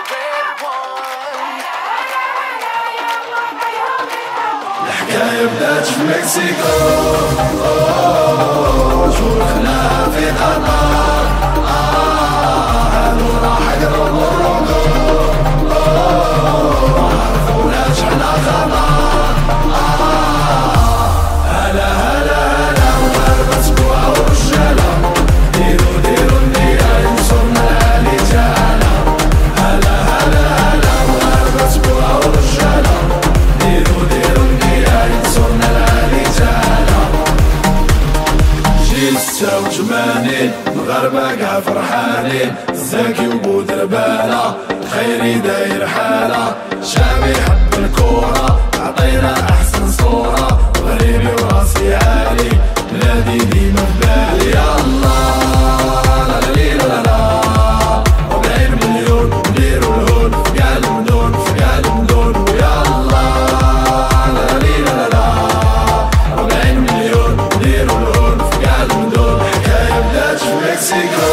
الحكاية بدات في مكسيكو، شهور خلاها في قطر، هادو راح يقربوا الركوب، معرفوناش حنا خطر، هلا هلا هلا مغاربة سبوعة ورجالة، ديرو النية ينصرنا العالي تعالى، هلا هلا هلا مغاربة سبوعة ورجالة، ديرو النية ينصرنا العالي تعالى. جيل 86 مغاربة كاع فرحانين، زاكي وبودربالة خيري داير حالة، شعبي يحب الكورة عطينا أحسن صورة، غريبي وراسي عالي بلادي ديما في بالي، يا الله لا لا لا لا 40 مليون نديرو الهون في كاع المدن في كاع المدن، ويا الله لا لا لا 40 مليون نديرو الهون في كاع المدن. الحكاية بدات في مكسيكو،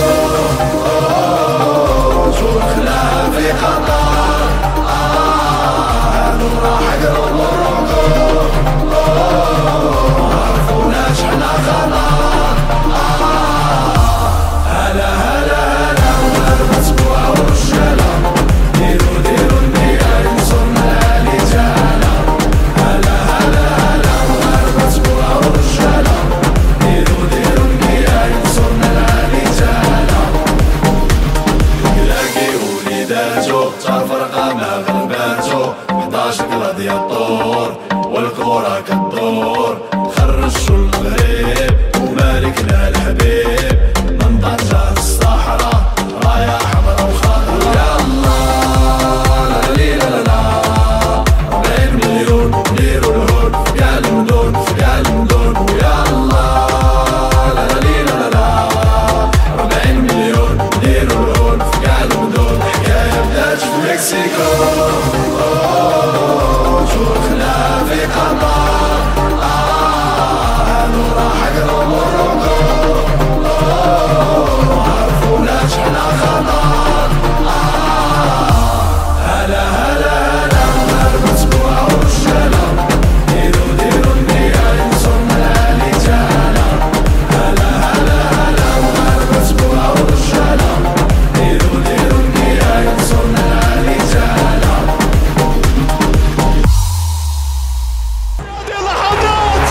شهور خلاها في قطر، هادو راح يقربوا الركوب، معرفوناش حنا خطر، هلا هلا هلا مغاربة سبوعة ورجالة، ديرو النية ينصرنا العالي تعالى، هلا هلا هلا مغاربة سبوعة ورجالة، ديرو النية ينصرنا العالي تعالى. كلاكي وليداتو تفرقة ما غلباتو، 11 كلادياتور والكورة كالدور، خرجتو المغرب ومالكنا الحبيب، من طنجة للصحراء راية حمرا وخضرا، يا الله لا لا لا 40 مليون نديرو الهون في كاع المدن في كاع المدن، ويا الله لا لا لا 40 مليون نديرو الهون في كاع المدن. الحكاية بدات في مكسيكو، شهور خلاها في قطر، هادو راح يقربوا الركوب، معرفوناش حنا خطر، هلا هلا هلا مغاربة سبوعة ورجالة، ديرو النية ينصرنا العالي تعالى، هلا هلا هلا مغاربة سبوعة ورجالة، ديرو النية ينصرنا العالي تعالى. لحظات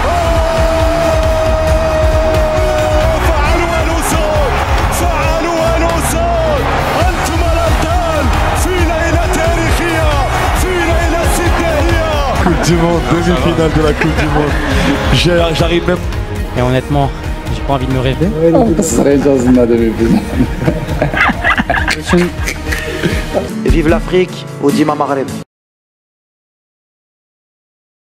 فعلوا ونوصل فعلوا ونوصل، أنتم الأبطال في ليلة تاريخية في ليلة استثنائية. Coupe du monde, demi-finale de la Coupe du monde. J'arrive même. Et honnêtement, j'ai pas envie de me rêver. Vive l'Afrique, Oudima Maghreb.